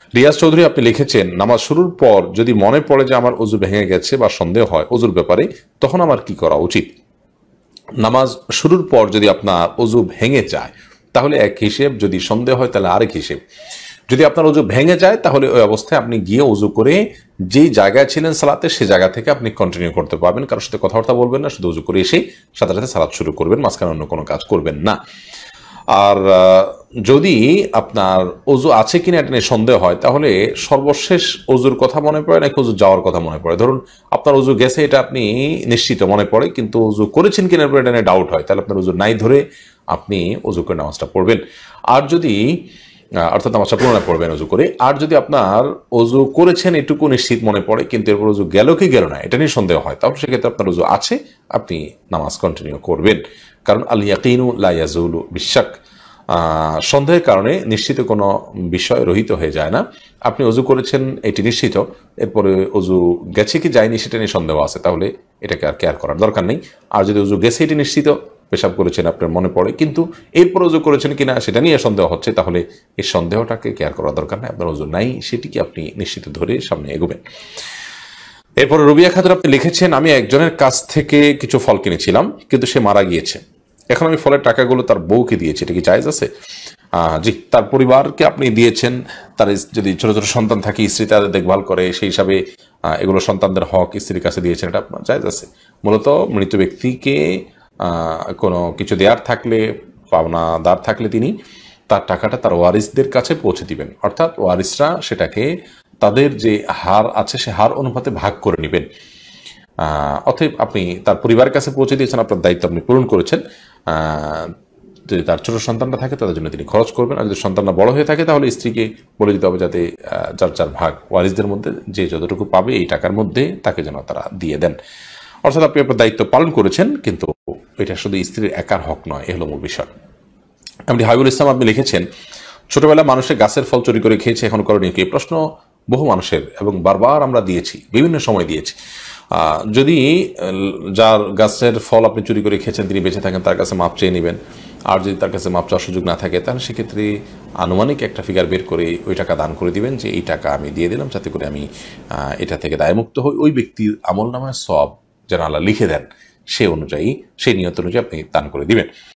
রিয়াজ চৌধুরী আপনি লিখেছেন, নামাজ শুরুর পর যদি মনে পড়ে যে আমার অজু ভেঙে গেছে বা সন্দেহ হয় অজুর ব্যাপারে, তখন আমার কি করা উচিত? নামাজ শুরুর পর যদি আপনার অজু ভেঙে যায় তাহলে এক হিসেব, যদি সন্দেহ হয় তাহলে আরেক হিসেব। যদি আপনার অজু ভেঙে যায় তাহলে ওই অবস্থায় আপনি গিয়ে অজু করে যেই জায়গায় ছিলেন সালাতে সে জায়গা থেকে আপনি কন্টিনিউ করতে পারবেন, কারোর সাথে কথাবার্তা বলবেন না, শুধু অজু করে এসে সাথে সাথে সালাত শুরু করবেন, মাঝখানে অন্য কোনো কাজ করবেন না। আর যদি আপনার অজু আছে কিনা এটা নিয়ে সন্দেহ হয়, তাহলে সর্বশেষ অজুর কথা মনে পড়ে নাকি অজু যাওয়ার কথা মনে পড়ে? ধরুন আপনার অজু গেছে এটা আপনি নিশ্চিত মনে পড়ে, কিন্তু অজু করেছেন কিনা এটা নিয়ে ডাউট হয়, তাহলে আপনার অজু নাই ধরে আপনি অজু করে নামাজটা পড়বেন। আর যদি অর্থাৎ নামাজটা পুনরায় পড়বেন অজু করে। আর যদি আপনার অজু করেছেন এটুকু নিশ্চিত মনে পড়ে, কিন্তু এরপর অজু গেল কি গেল না এটা নিয়ে সন্দেহ হয়, তাহলে সেক্ষেত্রে আপনার অজু আছে, আপনি নামাজ কন্টিনিউ করবেন। কারণ আল ইয়াকিনু লা ইয়াজুলু বিশাক, সন্দেহের কারণে নিশ্চিত কোনো বিষয় রহিত হয়ে যায় না। আপনি অজু করেছেন এটি নিশ্চিত, এরপরে অজু গেছে কি যায়নি সেটা নিয়ে সন্দেহ আছে, তাহলে এটাকে আর কেয়ার করার দরকার নেই। আর যদি অজু গেছে এটি নিশ্চিত, পেশাব করেছেন আপনার মনে পড়ে, কিন্তু এরপর অজু করেছেন কিনা সেটা নিয়ে সন্দেহ হচ্ছে, তাহলে এই সন্দেহটাকে কেয়ার করার দরকার নেই। আপনার অজু নাই সেটিকে আপনি নিশ্চিত ধরে সামনে এগোবেন। এরপর রুবিয়া খাতুন আপনি লিখেছেন, আমি একজনের কাছ থেকে কিছু ফল কিনেছিলাম কিন্তু সে মারা গিয়েছে, এখন আমি ফলের টাকাগুলো তার বউকে দিয়েছি, এটা কি জায়েজ আছে? জি, তার পরিবারকে আপনি দিয়েছেন। তার যদি ছোট ছোট সন্তান থাকে, স্ত্রী তাদের দেখভাল করে, সেই হিসাবে এগুলো সন্তানদের হক, স্ত্রীর কাছে দিয়েছেন, এটা আপনার জায়েজ আছে। মূলত মৃত ব্যক্তিকে কোনো কিছু দেয়ার থাকলে, পাওনাদার থাকলে তিনি তার টাকাটা তার ওয়ারিসদের কাছে পৌঁছে দিবেন, অর্থাৎ ওয়ারিসরা সেটাকে তাদের যে হার আছে সে হার অনুপাতে ভাগ করে নেবেন। অতএব আপনি তার পরিবারের কাছে পৌঁছে দিয়েছেন, আপনার দায়িত্ব আপনি পূরণ করেছেন। যদি তার ছোট সন্তানরা থাকে তাদের জন্য তিনি খরচ করবেন, আর যদি সন্তানরা বড় হয়ে থাকে তাহলে স্ত্রীকে বলে দিতে হবে যাতে যার যার ভাগ ওয়ারিসদের মধ্যে যে যতটুকু পাবে এই টাকার মধ্যে তাকে যেন তারা দিয়ে দেন। অর্থাৎ আপনি আপনার দায়িত্ব পালন করেছেন, কিন্তু এটা শুধু স্ত্রীর একার হক নয়, এ হলো মূল বিষয়। আপনি হাবিবুল ইসলাম আপনি লিখেছেন, ছোটবেলা মানুষের গাছের ফল চুরি করে খেয়েছে, এখন করণীয় কি? এই প্রশ্ন বহু মানুষের, এবং বারবার আমরা দিয়েছি, বিভিন্ন সময় দিয়েছি। যদি যার গাছের ফল আপনি চুরি করে খেয়েছেন তিনি বেঁচে থাকেন, তার কাছে মাপ চেয়ে নেবেন। আর যদি তার কাছে মাপ চাওয়ার সুযোগ না থাকে, তাহলে সেক্ষেত্রে আনুমানিক একটা ফিগার বের করে ওই টাকা দান করে দিবেন, যে এই টাকা আমি দিয়ে দিলাম যাতে করে আমি এটা থেকে দায়মুক্ত হই। ওই ব্যক্তির আমল নামায় সওয়াব যেন আল্লাহ লিখে দেন, সে অনুযায়ী, সেই নিয়ত অনুযায়ী আপনি দান করে দিবেন।